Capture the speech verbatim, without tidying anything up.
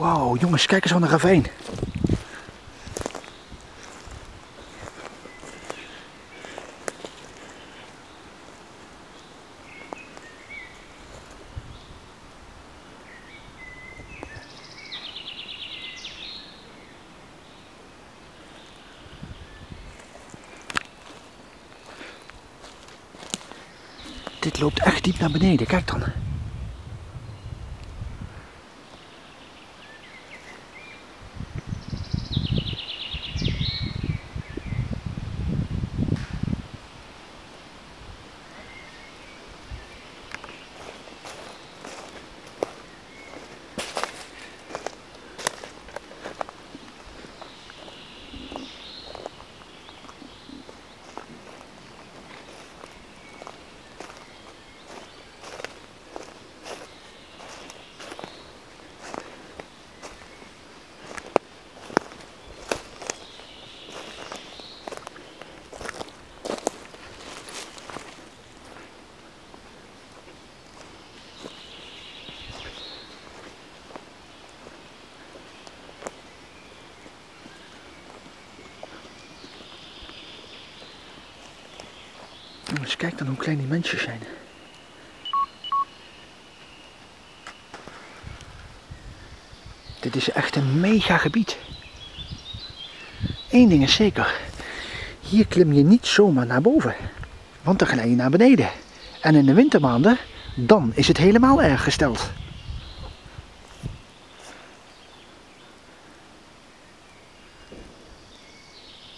Wauw, jongens, kijk eens aan de ravijn. Dit loopt echt diep naar beneden, kijk dan. Jongens, kijk dan hoe klein die mensjes zijn. Dit is echt een mega gebied. Eén ding is zeker. Hier klim je niet zomaar naar boven. Want dan glij je naar beneden. En in de wintermaanden, dan is het helemaal erg gesteld.